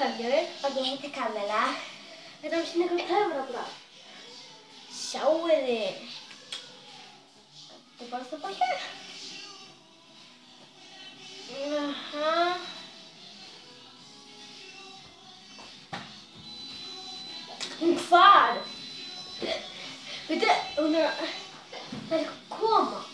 kveðju. Og ég heiti Kamilla. Þetta var síðan ykkur töfrabragð. Sjáu þið. Þetta er bara það bara hér. Hún hvar? Veitu, það er eitthvað að koma.